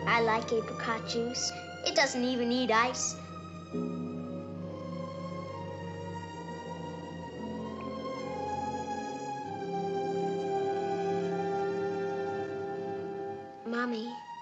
I like apricot juice. It doesn't even need ice. Mommy.